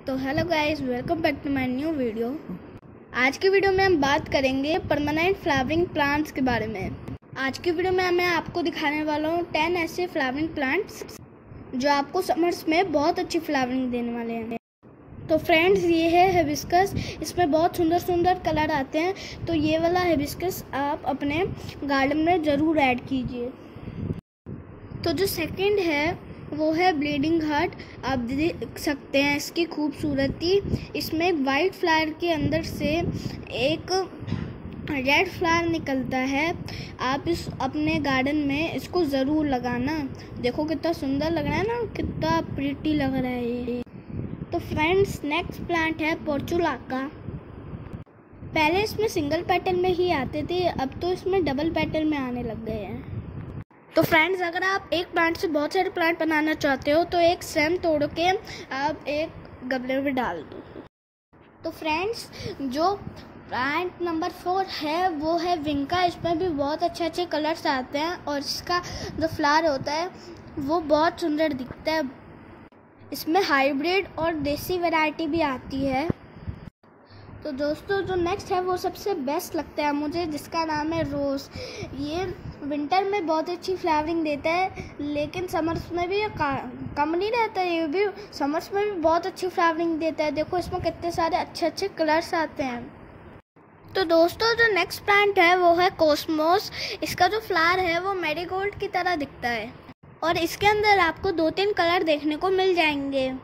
तो hello guys, welcome back to my new video. आज की वीडियो में हम बात करेंगे परमानेंट फ्लावरिंग प्लांट्स के बारे में। आज की वीडियो में मैं आपको दिखाने वाला हूँ 10 ऐसे फ्लावरिंग प्लांट्स जो आपको समर्स में बहुत अच्छी फ्लावरिंग देने वाले हैं। तो फ्रेंड्स, ये है हिबिस्कस। इसमें बहुत सुंदर सुंदर कलर आते हैं, तो ये वाला हिबिस्कस आप अपने गार्डन में ज़रूर ऐड कीजिए। तो जो सेकंड है वो है ब्लीडिंग हार्ट। आप देख सकते हैं इसकी खूबसूरती। इसमें एक वाइट फ्लावर के अंदर से एक रेड फ्लावर निकलता है। आप इस अपने गार्डन में इसको ज़रूर लगाना। देखो कितना सुंदर लग रहा है ना, कितना प्रिटी लग रहा है ये। तो फ्रेंड्स, नेक्स्ट प्लांट है पोर्चुलाका। पहले इसमें सिंगल पेटल में ही आते थे, अब तो इसमें डबल पेटल में आने लग गए हैं। तो फ्रेंड्स, अगर आप एक प्लांट से बहुत सारे प्लांट बनाना चाहते हो तो एक स्टेम तोड़ के आप एक गमले में डाल दो। तो फ्रेंड्स, जो प्लांट नंबर 4 है वो है विंका। इसमें भी बहुत अच्छे अच्छे कलर्स आते हैं और इसका जो फ्लावर होता है वो बहुत सुंदर दिखता है। इसमें हाइब्रिड और देसी वैरायटी भी आती है। तो दोस्तों, जो नेक्स्ट है वो सबसे बेस्ट लगता है मुझे, जिसका नाम है रोज़। ये विंटर में बहुत अच्छी फ्लावरिंग देता है, लेकिन समर्स में भी कम नहीं रहता है। ये भी समर्स में भी बहुत अच्छी फ्लावरिंग देता है। देखो इसमें कितने सारे अच्छे अच्छे कलर्स आते हैं। तो दोस्तों, जो नेक्स्ट प्लांट है वो है कॉस्मोस। इसका जो फ्लावर है वो मैरीगोल्ड की तरह दिखता है और इसके अंदर आपको 2-3 कलर देखने को मिल जाएंगे।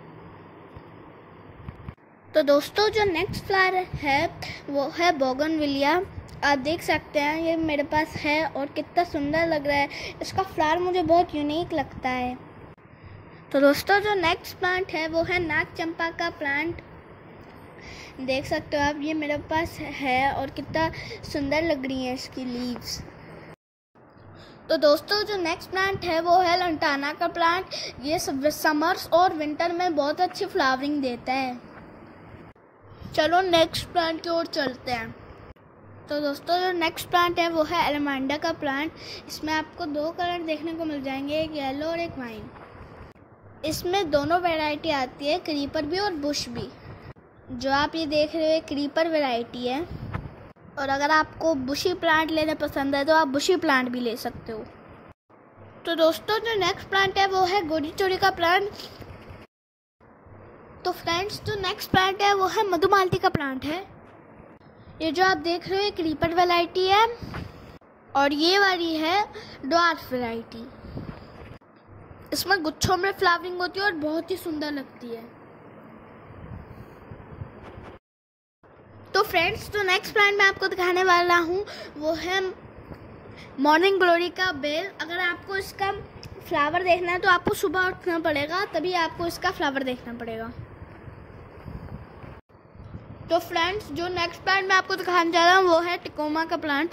तो दोस्तों, जो नेक्स्ट फ्लावर है वो है बोगनविलिया। आप देख सकते हैं ये मेरे पास है और कितना सुंदर लग रहा है। इसका फ्लावर मुझे बहुत यूनिक लगता है। तो दोस्तों, जो नेक्स्ट प्लांट है वो है नाग चंपा का प्लांट। देख सकते हो आप, ये मेरे पास है और कितना सुंदर लग रही है इसकी लीव्स। तो दोस्तों, जो नेक्स्ट प्लांट है वो है लंटाना का प्लांट। ये समर्स और विंटर में बहुत अच्छी फ्लावरिंग देता है। चलो नेक्स्ट प्लांट की ओर चलते हैं। तो दोस्तों, जो नेक्स्ट प्लांट है वो है एलमांडा का प्लांट। इसमें आपको 2 कलर देखने को मिल जाएंगे, एक येलो और एक वाइन। इसमें दोनों वैरायटी आती है, क्रीपर भी और बुश भी। जो आप ये देख रहे हो क्रीपर वैरायटी है, और अगर आपको बुशी प्लांट लेना पसंद है तो आप बुशी प्लांट भी ले सकते हो। तो दोस्तों, जो नेक्स्ट प्लांट है वो है गोडी चोरी का प्लांट। तो फ्रेंड्स, जो नेक्स्ट प्लांट है वो है मधुमालती का प्लांट है। ये जो आप देख रहे हो क्रीपर वैरायटी है और ये वाली है ड्वार्फ वैरायटी। इसमें गुच्छों में फ्लावरिंग होती है और बहुत ही सुंदर लगती है। तो फ्रेंड्स, जो नेक्स्ट प्लांट मैं आपको दिखाने वाला हूँ वो है मॉर्निंग ग्लोरी का बेल। अगर आपको इसका फ्लावर देखना है तो आपको सुबह उठना पड़ेगा, तभी आपको इसका फ्लावर देखना पड़ेगा। तो फ्रेंड्स, जो नेक्स्ट प्लांट मैं आपको दिखाने जा रहा हूँ वो है टिकोमा का प्लांट।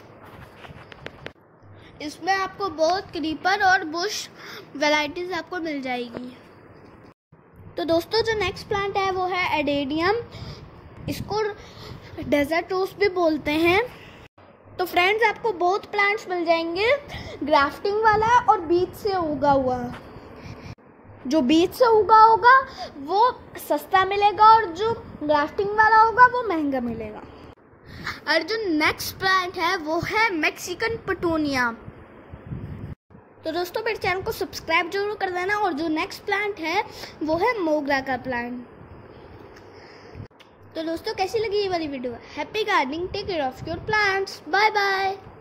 इसमें आपको बहुत क्रीपर और बुश वैरायटीज आपको मिल जाएगी। तो दोस्तों, जो नेक्स्ट प्लांट है वो है एडेनियम। इसको डेजर्ट रोज भी बोलते हैं। तो फ्रेंड्स, आपको बहुत प्लांट्स मिल जाएंगे, ग्राफ्टिंग वाला और बीज से उगा हुआ। जो बीज से उगा होगा वो सस्ता मिलेगा और जो ग्राफ्टिंग वाला होगा वो महंगा मिलेगा। और जो नेक्स्ट प्लांट है वो है मैक्सिकन पेटूनिया। तो दोस्तों, मेरे चैनल को सब्सक्राइब जरूर कर देना। और जो नेक्स्ट प्लांट है वो है मोगरा का प्लांट। तो दोस्तों, कैसी लगी ये वाली video? Happy gardening, take care of your plants. Bye bye.